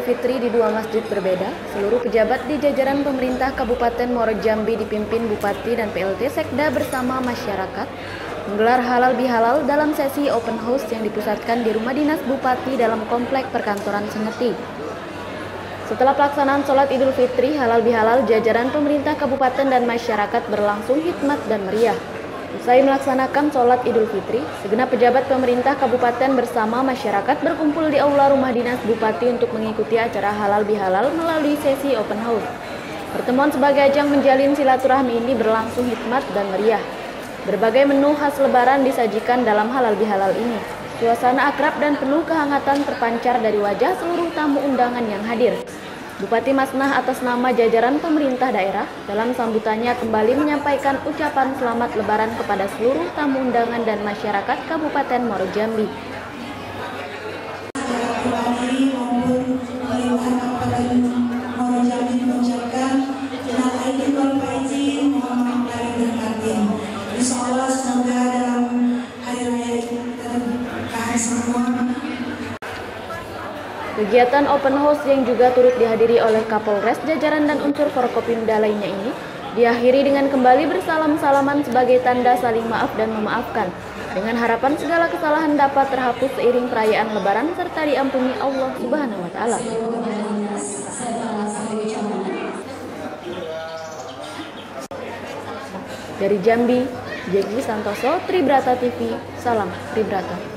Fitri di dua masjid berbeda, seluruh pejabat di jajaran pemerintah Kabupaten Muaro Jambi dipimpin Bupati dan PLT Sekda bersama masyarakat menggelar halal bihalal dalam sesi open house yang dipusatkan di rumah dinas Bupati dalam komplek perkantoran Sengeti. Setelah pelaksanaan sholat Idul Fitri halal bihalal, jajaran pemerintah kabupaten dan masyarakat berlangsung hikmat dan meriah. Usai melaksanakan sholat Idul Fitri, segenap pejabat pemerintah kabupaten bersama masyarakat berkumpul di aula rumah dinas Bupati untuk mengikuti acara halal bihalal melalui sesi open house. Pertemuan sebagai ajang menjalin silaturahmi ini berlangsung hikmat dan meriah. Berbagai menu khas lebaran disajikan dalam halal bihalal ini. Suasana akrab dan penuh kehangatan terpancar dari wajah seluruh tamu undangan yang hadir. Bupati Masnah atas nama jajaran pemerintah daerah dalam sambutannya kembali menyampaikan ucapan selamat lebaran kepada seluruh tamu undangan dan masyarakat Kabupaten Muaro Jambi. Kegiatan open house yang juga turut dihadiri oleh Kapolres, jajaran dan unsur Forkopimda lainnya ini diakhiri dengan kembali bersalam-salaman sebagai tanda saling maaf dan memaafkan, dengan harapan segala kesalahan dapat terhapus seiring perayaan Lebaran serta diampuni Allah Subhanahu wa Ta'ala. Dari Jambi, Jeki Santoso, Tribrata TV, salam Tribrata.